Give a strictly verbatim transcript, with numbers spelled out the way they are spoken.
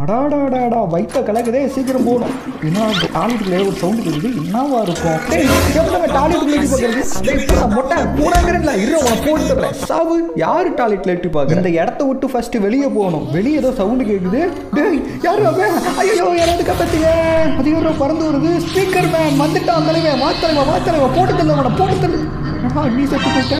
அடாடாடாடா வயிற்ற கலக்குதே, சீக்கிரம் போகணும். ஏன்னா டாய்லெட்டுக்குள்ளே ஒரு சவுண்டு கேட்குது, என்னவா இருக்கும்? டாய்லெட்டுக்குள்ள எட்டி பார்க்கறது மொட்டை போனாங்கிறீங்களா? இரு உனக்கு போட்டுறேன் சாவு. யாரு டாய்லெட்ல எட்டி பார்க்குற? இந்த இடத்த விட்டு ஃபர்ஸ்ட் வெளியே போகணும். வெளியே ஏதோ சவுண்டு கேட்குது. டேய் யாரு அவன்? ஐயோ யாராவது கப்பத்திய அது யாரோ பறந்து வருது. ஸ்பீக்கர் மேன் வந்துட்டான். தலைவன் வாத்தலைவா வாத்தலைவா போட்டு தள்ள போட்டு தள்ளு. நீ செத்து போயிட்ட.